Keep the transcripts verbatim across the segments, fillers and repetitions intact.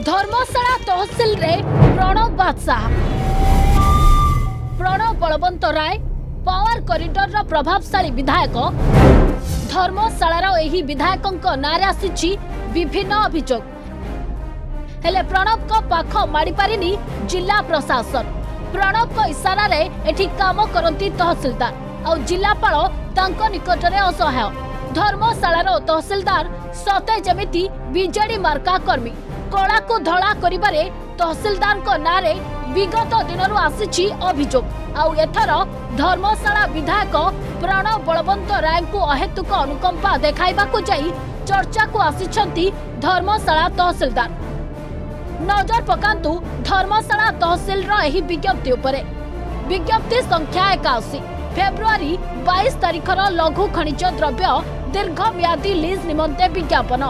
धर्मशाला तहसिल रे Pranab Badshah Pranab Balwantrai power corridor रो प्रभावशाली विधायक धर्मशाला एही विधायक नारे आसी विभिन्न अभियोग हेले प्रणब को पाख माड़ी पारिनी जिला प्रशासन प्रणब को इशारा रे एठी काम करंती तहसीलदार और जिलापाल तांको निकटरे असहाय धर्मशाला तहसीलदार सते जमिति बीजेडी मार्का कर्मी कला को धड़ा करिबारे तहसीलदार को नारे विगत दिनरु आसीछि अभियोग आउ एथर धर्मशाला विधायक प्रणब बलवंतराय को अहेतुक अनुकंपा देखाइबा को जाई चर्चा को आसीछंती धर्मशाला तहसीलदार। नजर पकांतु धर्मशाला तहसील रो एही विज्ञप्ति उपरे विज्ञप्ति संख्या इक्यासी फेब्रुआरी बाईस तारिखर लघु खनिज द्रव्य दीर्घम्यादी लीज निमंते विज्ञापन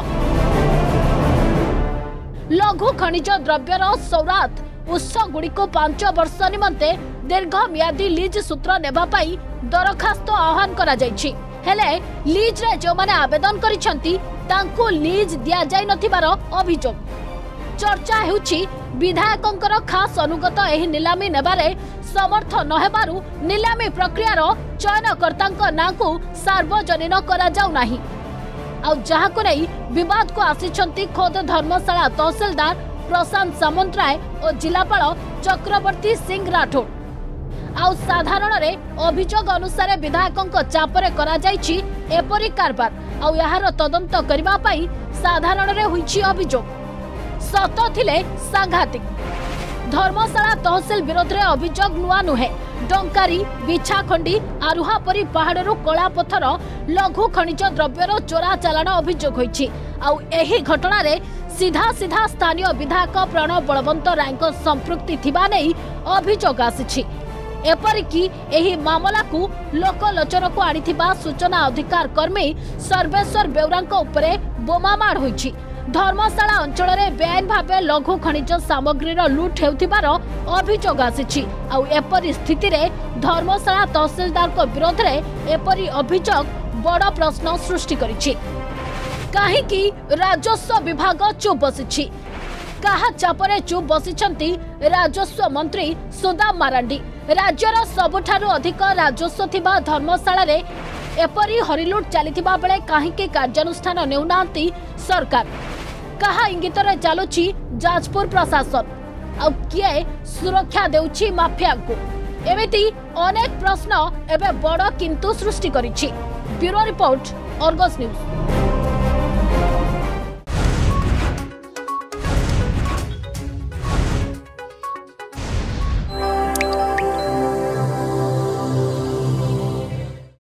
लघु खनिज द्रव्यर सौरात उत्स गुड़ी को पांच वर्ष निमंते दीर्घम्यादी लीज सूत्र नेबा पाई दरखास्त आह्वान करा जायछि हेले लीज रे जो माने आवेदन करिसंती तांको लीज दिया जाय नथिबार अभियोग चर्चा हेउछि विधायकंकर खास अनुगत एही निलामी नेबारे समर्थ नहेबारु निलामी प्रक्रियार चयनकर्तांक नां को सार्वजनीन करा जाउ नाही आउ जहा को नहीं विवाद को आसीछंती खोद धर्मशाला तहसीलदार प्रशांत सामंतराय और जिलापाल चक्रवर्ती सिंह राठौड़ आउ साधारण रे अभियोग अनुसार विधायकंक चापरे करा जायछि एपरि कारबार आउ यार तदंत करबा पाई साधारण रे होइछि अभियोग सत थिले सांघातिक धर्मशाला तहसील विरोध रे अभियोग नुआ नुहे डंकारी बिछाखंडी आरुहा परी पहाड़रू कला पथर लघु खनिज द्रव्यर चोरा चालाण अभियोग होइछि आउ एही घटना रे सीधा सीधा स्थानीय विधायक प्रणब बलवंतराय को संपृक्ति थिबा नै अभियोग आसिछि एपरिकी एही मामला को लोकलोचन को आनिथिबा सूचना अधिकार कर्मी सर्वेश्वर बेउरांक उपरे बोमामाड़ होइछि धर्मशाला अंचल में बेआईन भावे लघु खनिज सामग्री लुट हेउथिबार अभियोग आसिछि आउ एपरि स्थिति रे धर्मशाला तहसीलदार को विरोध रे एपरि अभियोग बड़ प्रश्न सृष्टि करिछि काहेकि राजस्व विभाग चुप बसिछि काहा चापरे चुप बसिछंती राजस्व मंत्री सुदाम मारांडी राज्यर सबुठारु अधिक राजस्व थिबा धर्मशाला रे एपरि हरिलुट चलीथिबा बेले काहेकि कार्यानुष्ठान नेउनांती सरकार कहा इंगित रे चालुछि जाजपुर प्रशासन आ किए सुरक्षा देउछि माफिया को एमिति अनेक प्रश्न एबे बड़ किंतु सृष्टि करिछि ब्यूरो रिपोर्ट अर्गस न्यूज।